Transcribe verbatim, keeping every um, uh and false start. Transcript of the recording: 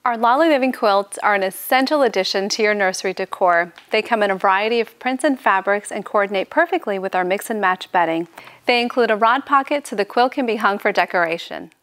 Our Lolli living quilts are an essential addition to your nursery decor. They come in a variety of prints and fabrics and coordinate perfectly with our mix and match bedding. They include a rod pocket so the quilt can be hung for decoration.